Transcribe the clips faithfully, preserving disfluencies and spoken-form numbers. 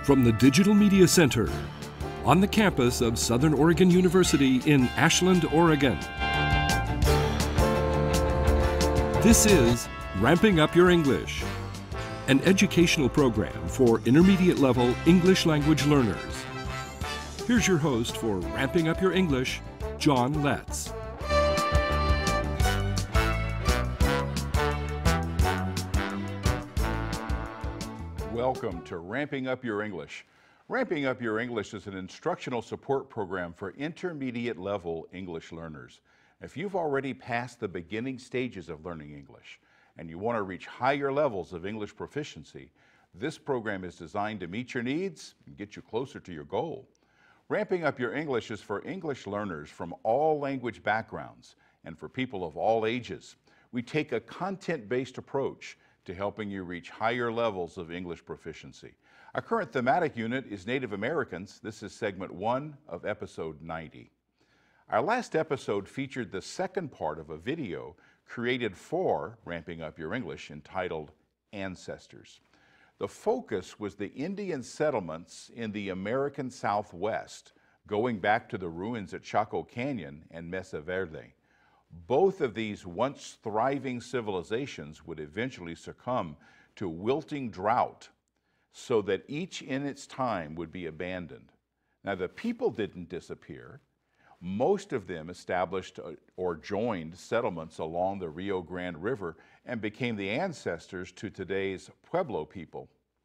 from the Digital Media Center on the campus of Southern Oregon University in Ashland, Oregon. This is Ramping Up Your English, an educational program for intermediate level English language learners. Here's your host for Ramping Up Your English, John Letts. Welcome to Ramping Up Your English. Ramping Up Your English is an instructional support program for intermediate level English learners. If you've already passed the beginning stages of learning English and you want to reach higher levels of English proficiency, this program is designed to meet your needs and get you closer to your goal. Ramping Up Your English is for English learners from all language backgrounds and for people of all ages. We take a content-based approach to helping you reach higher levels of English proficiency. Our current thematic unit is Native Americans. This is segment one of episode ninety. Our last episode featured the second part of a video created for Ramping Up Your English entitled Ancestors. The focus was the Indian settlements in the American Southwest, going back to the ruins at Chaco Canyon and Mesa Verde. Both of these once thriving civilizations would eventually succumb to wilting drought, so that each in its time would be abandoned. Now, the people didn't disappear. Most of them established or joined settlements along the Rio Grande River and became the ancestors to today's Pueblo people.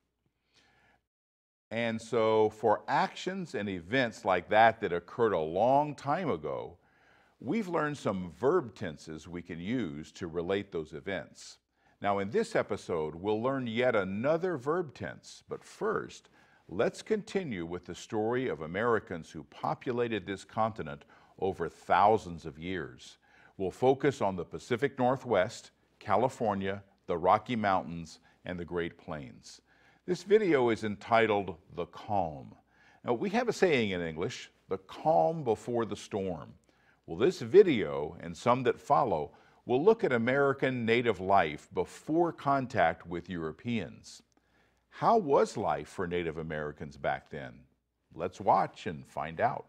And so for actions and events like that that occurred a long time ago, we've learned some verb tenses we can use to relate those events. Now, in this episode, we'll learn yet another verb tense, but first, let's continue with the story of Americans who populated this continent over thousands of years. We'll focus on the Pacific Northwest, California, the Rocky Mountains, and the Great Plains. This video is entitled The Calm. Now, we have a saying in English, the calm before the storm. Well, this video and some that follow will look at American native life before contact with Europeans. How was life for Native Americans back then? Let's watch and find out.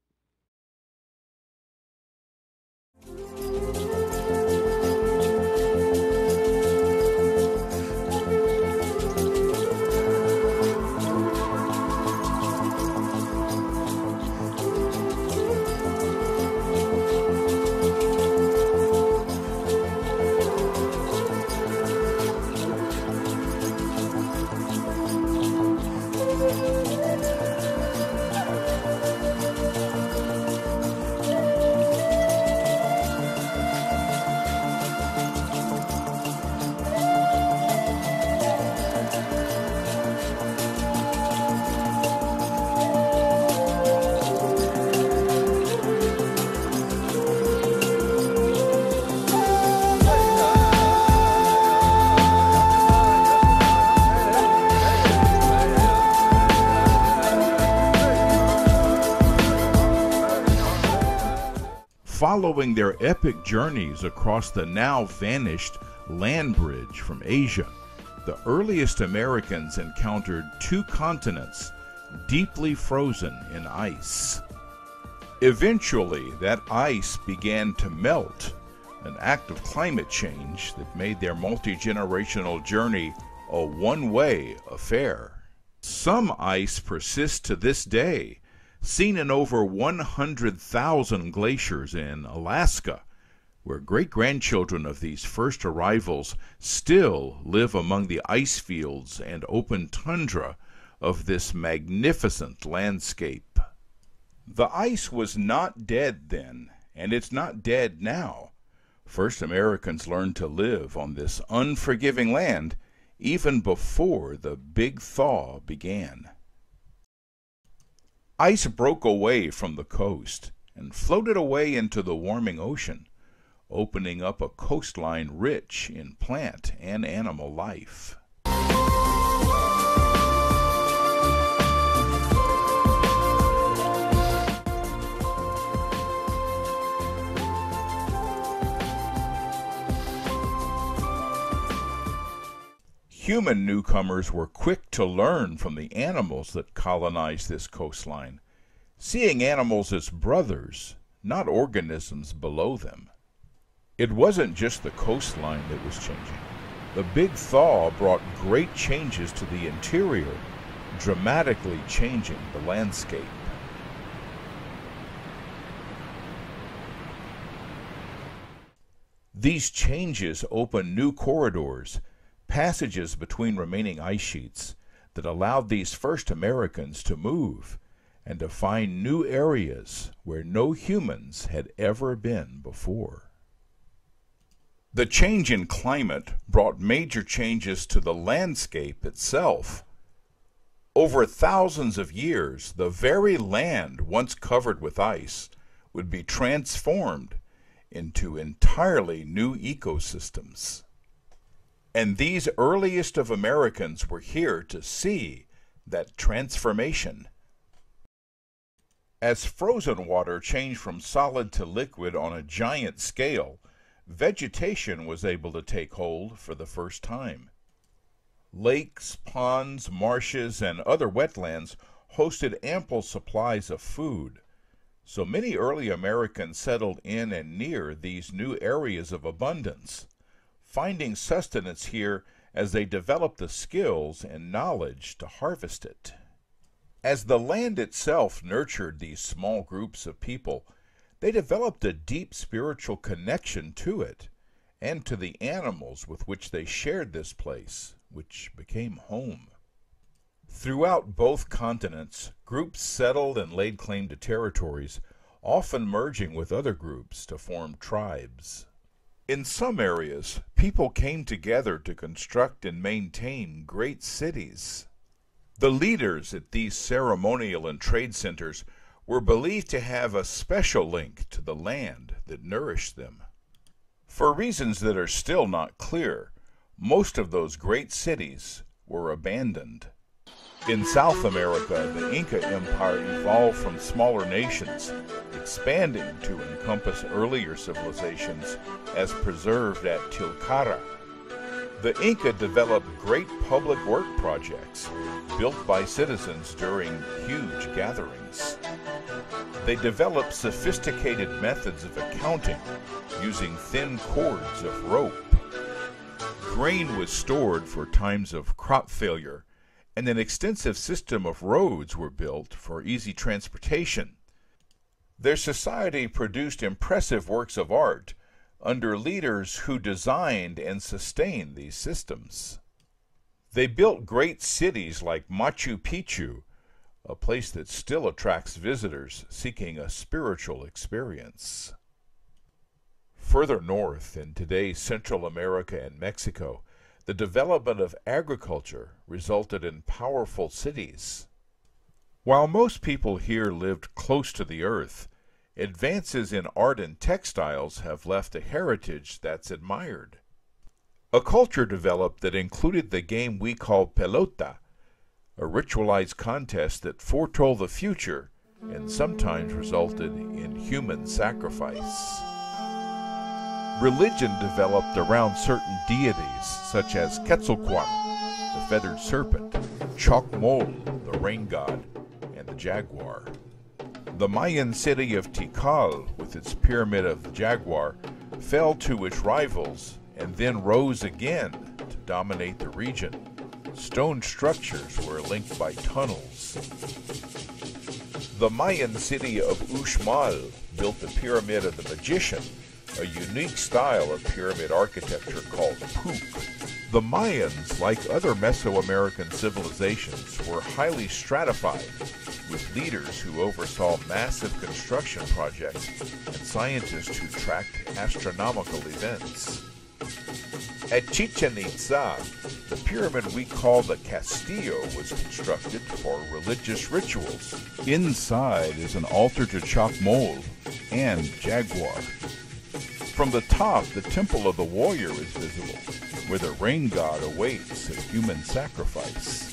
Following their epic journeys across the now vanished land bridge from Asia, the earliest Americans encountered two continents deeply frozen in ice. Eventually, that ice began to melt, an act of climate change that made their multi-generational journey a one-way affair. Some ice persists to this day, seen in over one hundred thousand glaciers in Alaska, where great-grandchildren of these first arrivals still live among the ice fields and open tundra of this magnificent landscape. The ice was not dead then, and it's not dead now. First Americans learned to live on this unforgiving land even before the big thaw began. Ice broke away from the coast and floated away into the warming ocean, opening up a coastline rich in plant and animal life. Human newcomers were quick to learn from the animals that colonized this coastline, seeing animals as brothers, not organisms below them. It wasn't just the coastline that was changing. The big thaw brought great changes to the interior, dramatically changing the landscape. These changes opened new corridors, passages between remaining ice sheets, that allowed these first Americans to move and to find new areas where no humans had ever been before. The change in climate brought major changes to the landscape itself. Over thousands of years, the very land once covered with ice would be transformed into entirely new ecosystems. And these earliest of Americans were here to see that transformation. As frozen water changed from solid to liquid on a giant scale, vegetation was able to take hold for the first time. Lakes, ponds, marshes, and other wetlands hosted ample supplies of food, so many early Americans settled in and near these new areas of abundance, finding sustenance here as they developed the skills and knowledge to harvest it. As the land itself nurtured these small groups of people, they developed a deep spiritual connection to it and to the animals with which they shared this place, which became home. Throughout both continents, groups settled and laid claim to territories, often merging with other groups to form tribes. In some areas, people came together to construct and maintain great cities. The leaders at these ceremonial and trade centers were believed to have a special link to the land that nourished them. For reasons that are still not clear, most of those great cities were abandoned. In South America, the Inca Empire evolved from smaller nations, expanding to encompass earlier civilizations as preserved at Tilcara. The Inca developed great public work projects built by citizens during huge gatherings. They developed sophisticated methods of accounting using thin cords of rope. Grain was stored for times of crop failure, and an extensive system of roads were built for easy transportation. Their society produced impressive works of art under leaders who designed and sustained these systems. They built great cities like Machu Picchu, a place that still attracts visitors seeking a spiritual experience. Further north, in today's Central America and Mexico, the development of agriculture resulted in powerful cities. While most people here lived close to the earth, advances in art and textiles have left a heritage that's admired. A culture developed that included the game we call pelota, a ritualized contest that foretold the future and sometimes resulted in human sacrifice. Religion developed around certain deities such as Quetzalcoatl, the feathered serpent, Chocmol, the rain god, and the jaguar. The Mayan city of Tikal, with its pyramid of the jaguar, fell to its rivals and then rose again to dominate the region. Stone structures were linked by tunnels. The Mayan city of Uxmal built the pyramid of the magician, a unique style of pyramid architecture called Puc. The Mayans, like other Mesoamerican civilizations, were highly stratified, with leaders who oversaw massive construction projects and scientists who tracked astronomical events. At Chichen Itza, the pyramid we call the Castillo was constructed for religious rituals. Inside is an altar to Chocmol and Jaguar. From the top, the temple of the warrior is visible, where the rain god awaits a human sacrifice.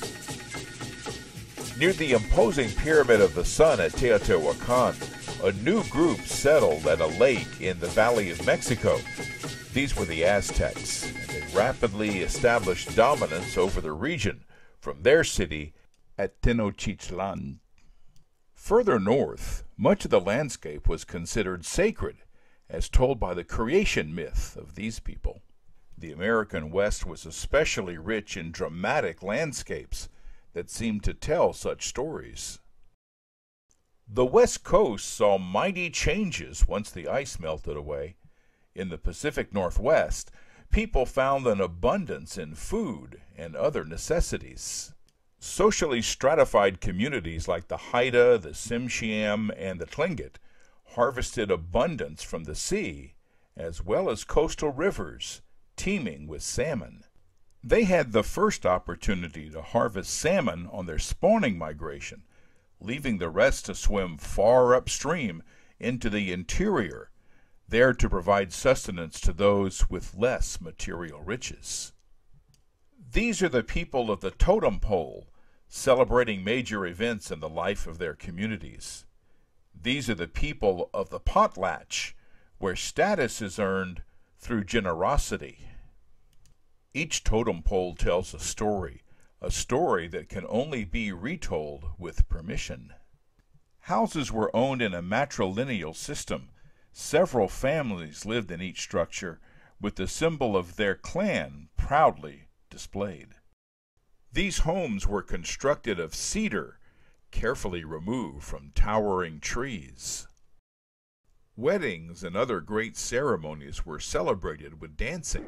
Near the imposing pyramid of the sun at Teotihuacan, a new group settled at a lake in the Valley of Mexico. These were the Aztecs, and they rapidly established dominance over the region from their city at Tenochtitlan. Further north, much of the landscape was considered sacred, as told by the creation myth of these people. The American West was especially rich in dramatic landscapes that seemed to tell such stories. The West Coast saw mighty changes once the ice melted away. In the Pacific Northwest, people found an abundance in food and other necessities. Socially stratified communities like the Haida, the Tsimshian, and the Tlingit harvested abundance from the sea, as well as coastal rivers, teeming with salmon. They had the first opportunity to harvest salmon on their spawning migration, leaving the rest to swim far upstream into the interior, there to provide sustenance to those with less material riches. These are the people of the totem pole, celebrating major events in the life of their communities. These are the people of the potlatch, where status is earned through generosity. Each totem pole tells a story, a story that can only be retold with permission. Houses were owned in a matrilineal system. Several families lived in each structure, with the symbol of their clan proudly displayed. These homes were constructed of cedar, carefully removed from towering trees. Weddings and other great ceremonies were celebrated with dancing.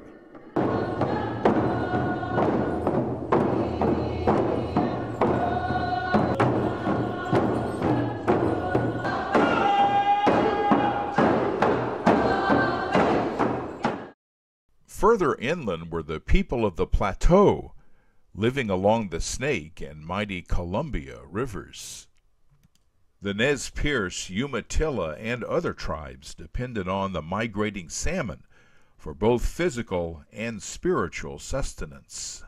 Further inland were the people of the plateau, living along the Snake and mighty Columbia rivers. The Nez Perce, Umatilla, and other tribes depended on the migrating salmon for both physical and spiritual sustenance,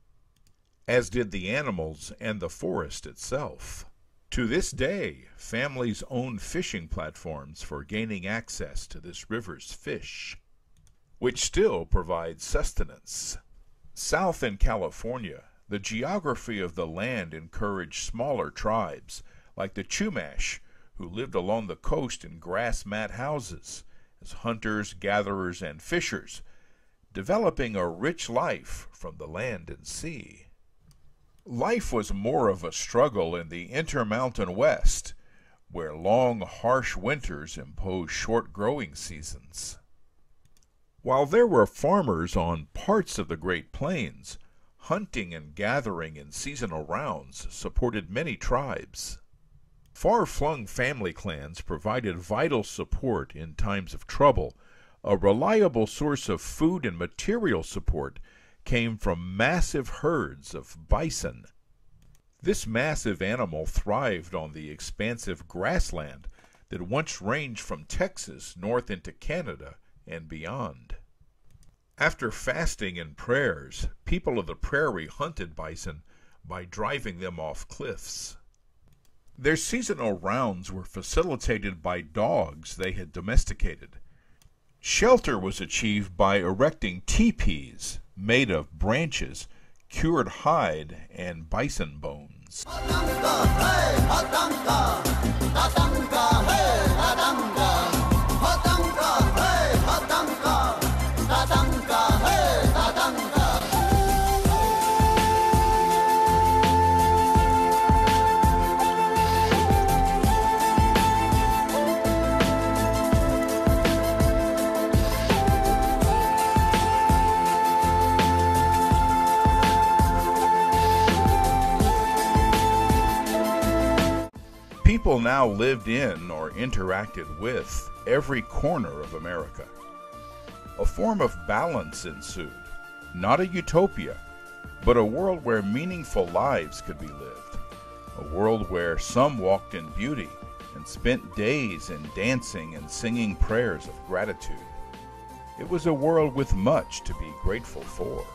as did the animals and the forest itself. To this day, families own fishing platforms for gaining access to this river's fish, which still provides sustenance. South in California, the geography of the land encouraged smaller tribes, like the Chumash, who lived along the coast in grass mat houses, as hunters, gatherers, and fishers, developing a rich life from the land and sea. Life was more of a struggle in the Intermountain West, where long, harsh winters imposed short growing seasons. While there were farmers on parts of the Great Plains, hunting and gathering in seasonal rounds supported many tribes. Far-flung family clans provided vital support in times of trouble. A reliable source of food and material support came from massive herds of bison. This massive animal thrived on the expansive grassland that once ranged from Texas north into Canada and beyond. After fasting and prayers, people of the prairie hunted bison by driving them off cliffs. Their seasonal rounds were facilitated by dogs they had domesticated. Shelter was achieved by erecting teepees made of branches, cured hide, and bison bones. People now lived in or interacted with every corner of America. A form of balance ensued, not a utopia, but a world where meaningful lives could be lived, a world where some walked in beauty and spent days in dancing and singing prayers of gratitude. It was a world with much to be grateful for.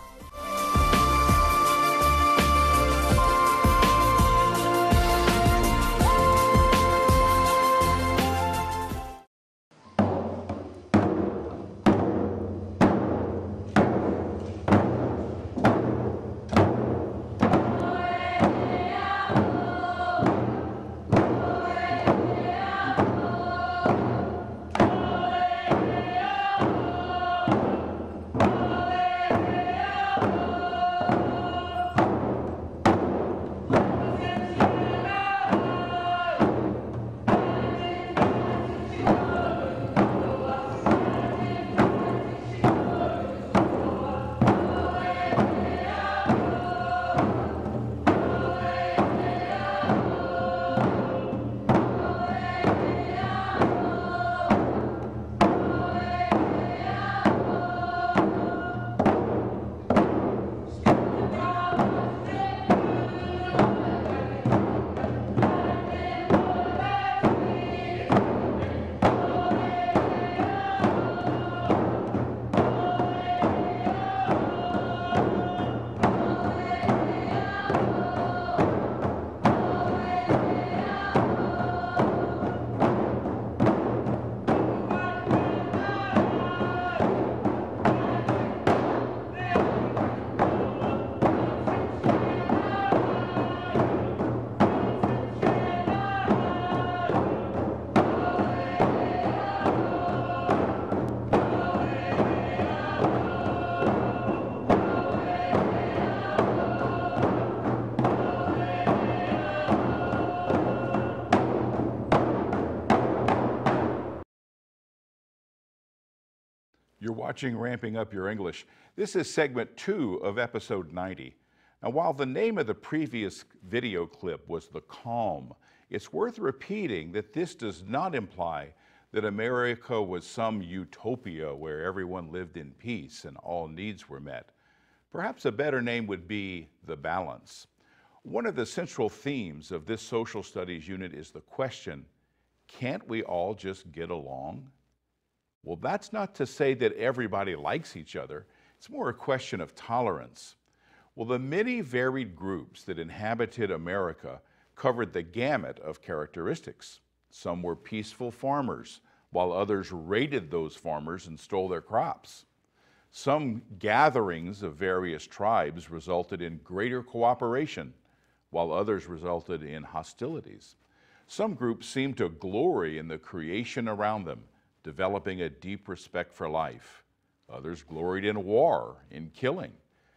watching Ramping Up Your English. This is segment two of episode ninety. Now, while the name of the previous video clip was The Calm, it's worth repeating that this does not imply that America was some utopia where everyone lived in peace and all needs were met. Perhaps a better name would be The Balance. One of the central themes of this social studies unit is the question, can't we all just get along? Well, that's not to say that everybody likes each other. It's more a question of tolerance. Well, the many varied groups that inhabited America covered the gamut of characteristics. Some were peaceful farmers, while others raided those farmers and stole their crops. Some gatherings of various tribes resulted in greater cooperation, while others resulted in hostilities. Some groups seemed to glory in the creation around them, developing a deep respect for life. Others gloried in war, in killing.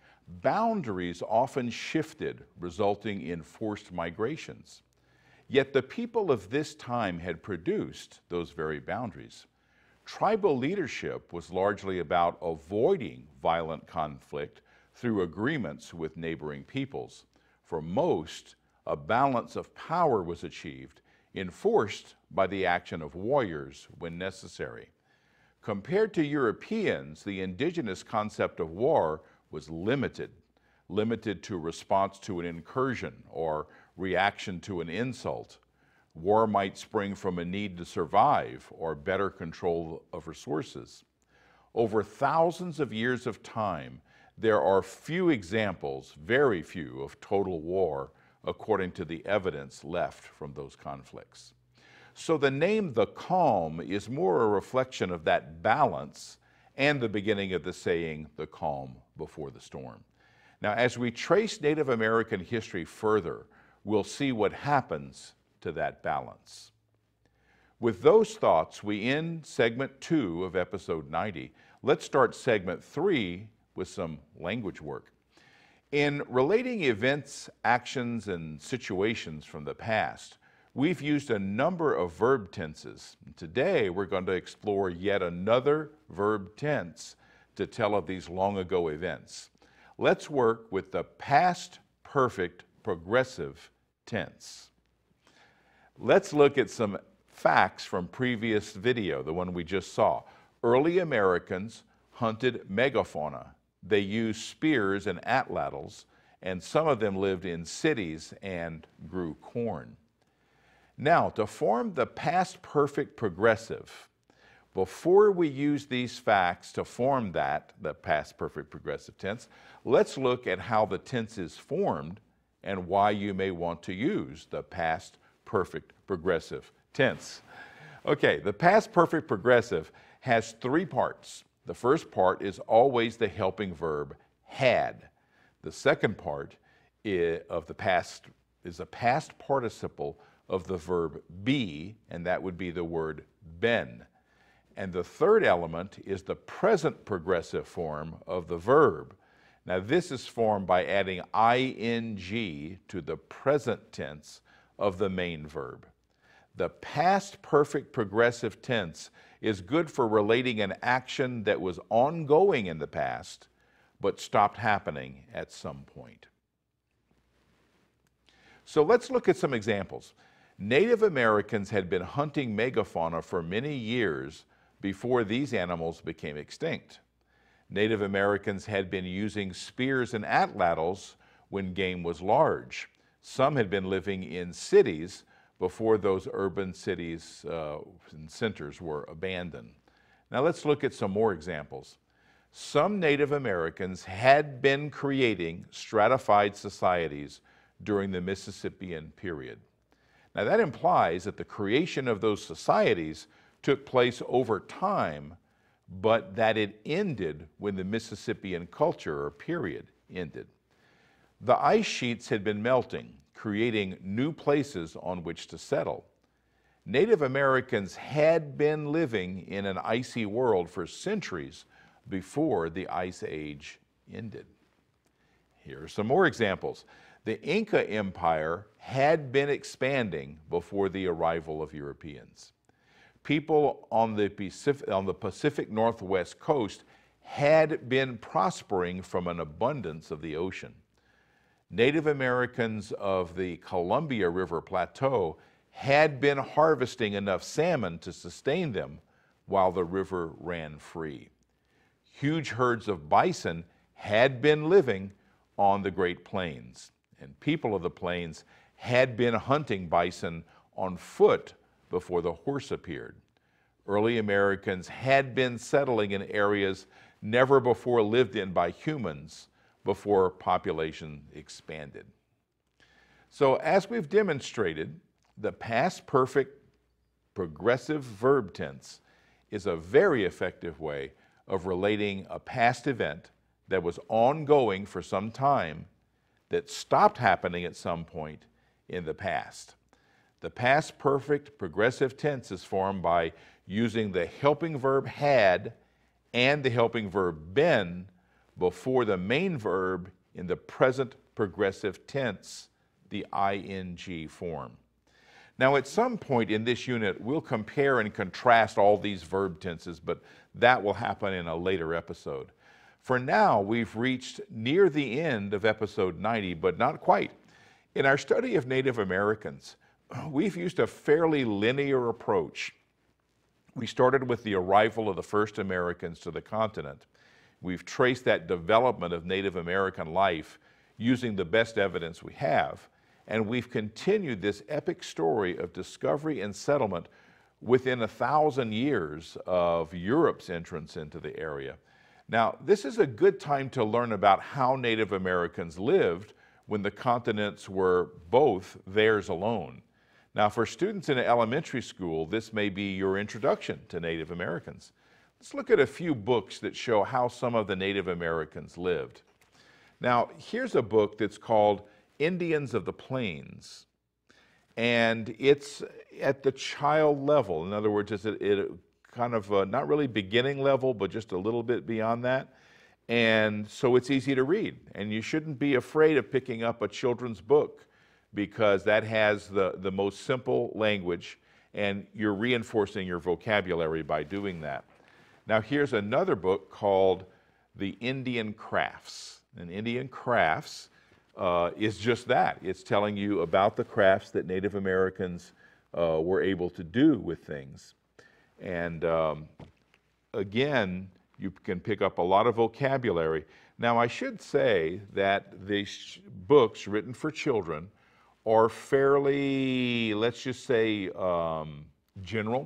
Boundaries often shifted, resulting in forced migrations. Yet the people of this time had produced those very boundaries. Tribal leadership was largely about avoiding violent conflict through agreements with neighboring peoples. For most, a balance of power was achieved, enforced by the action of warriors when necessary. Compared to Europeans, the indigenous concept of war was limited, limited to response to an incursion or reaction to an insult. War might spring from a need to survive or better control of resources. Over thousands of years of time, there are few examples, very few, of total war according to the evidence left from those conflicts. So the name The Calm is more a reflection of that balance and the beginning of the saying, the calm before the storm. Now, as we trace Native American history further, we'll see what happens to that balance. With those thoughts, we end segment two of episode ninety. Let's start segment three with some language work. In relating events, actions, and situations from the past, we've used a number of verb tenses. Today, we're going to explore yet another verb tense to tell of these long ago events. Let's work with the past perfect progressive tense. Let's look at some facts from previous video, the one we just saw. Early Americans hunted megafauna. They used spears and atlatls, and some of them lived in cities and grew corn. Now, to form the past perfect progressive, before we use these facts to form that, the past perfect progressive tense, let's look at how the tense is formed and why you may want to use the past perfect progressive tense. Okay, the past perfect progressive has three parts. The first part is always the helping verb had. The second part of the past is a past participle of the verb be, and that would be the word been. And the third element is the present progressive form of the verb. Now, this is formed by adding ing to the present tense of the main verb. The past perfect progressive tense is good for relating an action that was ongoing in the past, but stopped happening at some point. So let's look at some examples. Native Americans had been hunting megafauna for many years before these animals became extinct. Native Americans had been using spears and atlatls when game was large. Some had been living in cities before those urban cities uh, and centers were abandoned. Now let's look at some more examples. Some Native Americans had been creating stratified societies during the Mississippian period. Now that implies that the creation of those societies took place over time, but that it ended when the Mississippian culture or period ended. The ice sheets had been melting, creating new places on which to settle. Native Americans had been living in an icy world for centuries before the Ice Age ended. Here are some more examples. The Inca Empire had been expanding before the arrival of Europeans. People on the Pacific, on the Pacific Northwest coast had been prospering from an abundance of the ocean. Native Americans of the Columbia River Plateau had been harvesting enough salmon to sustain them while the river ran free. Huge herds of bison had been living on the Great Plains, and people of the plains had been hunting bison on foot before the horse appeared. Early Americans had been settling in areas never before lived in by humans before population expanded. So as we've demonstrated, the past perfect progressive verb tense is a very effective way of relating a past event that was ongoing for some time that stopped happening at some point in the past. The past perfect progressive tense is formed by using the helping verb had and the helping verb been before the main verb in the present progressive tense, the ing form. Now, at some point in this unit, we'll compare and contrast all these verb tenses, but that will happen in a later episode. For now, we've reached near the end of episode ninety, but not quite. In our study of Native Americans, we've used a fairly linear approach. We started with the arrival of the first Americans to the continent. We've traced that development of Native American life using the best evidence we have, and we've continued this epic story of discovery and settlement within a thousand years of Europe's entrance into the area. Now, this is a good time to learn about how Native Americans lived when the continents were both theirs alone. Now, for students in elementary school, this may be your introduction to Native Americans. Let's look at a few books that show how some of the Native Americans lived. Now, here's a book that's called Indians of the Plains, and it's at the child level. In other words, it's at it kind of a, not really beginning level, but just a little bit beyond that. And so it's easy to read, and you shouldn't be afraid of picking up a children's book because that has the, the most simple language, and you're reinforcing your vocabulary by doing that. Now, here's another book called The Indian Crafts. And Indian Crafts uh, is just that. It's telling you about the crafts that Native Americans uh, were able to do with things. And um, again, you can pick up a lot of vocabulary. Now, I should say that these books written for children are fairly, let's just say, um, general,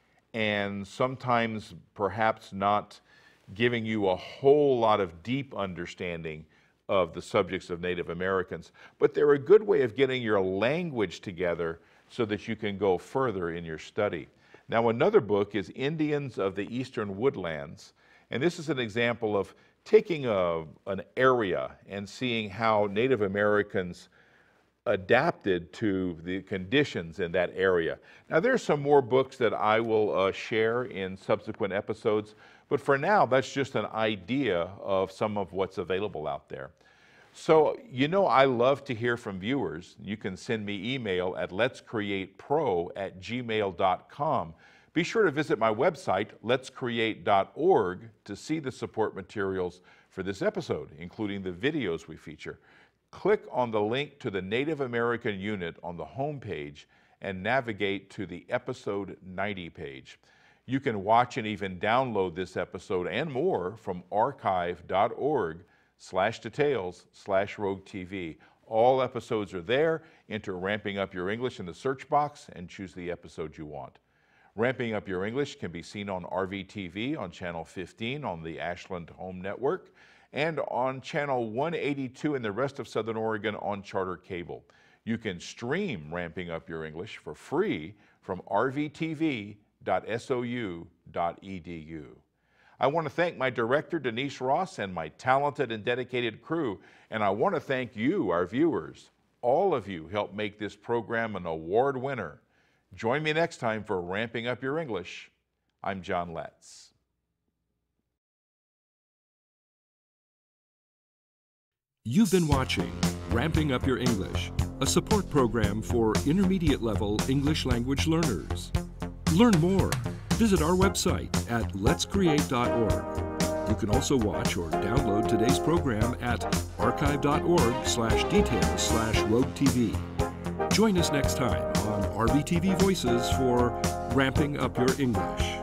and sometimes perhaps not giving you a whole lot of deep understanding of the subjects of Native Americans. But they're a good way of getting your language together so that you can go further in your study. Now, another book is Indians of the Eastern Woodlands, and this is an example of taking a, an area and seeing how Native Americans adapted to the conditions in that area. Now, there's some more books that I will uh, share in subsequent episodes, but for now, that's just an idea of some of what's available out there. So, you know, I love to hear from viewers. You can send me email at lets create pro at gmail dot com. Be sure to visit my website, lets create dot org, to see the support materials for this episode, including the videos we feature. Click on the link to the Native American unit on the home page and navigate to the episode ninety page. You can watch and even download this episode and more from archive dot org slash details slash rogue T V. All episodes are there. Enter Ramping Up Your English in the search box and choose the episode you want. Ramping Up Your English can be seen on R V T V on channel fifteen on the Ashland Home Network, and on channel one eighty-two in the rest of Southern Oregon on Charter Cable. You can stream Ramping Up Your English for free from r v t v dot s o u dot e d u. I want to thank my director, Denise Ross, and my talented and dedicated crew, and I want to thank you, our viewers. All of you helped make this program an award winner. Join me next time for Ramping Up Your English. I'm John Letts. You've been watching Ramping Up Your English, a support program for intermediate level English language learners. Learn more. Visit our website at lets create dot org. You can also watch or download today's program at archive.org slash details slash rogue TV. Join us next time on R B T V Voices for Ramping Up Your English.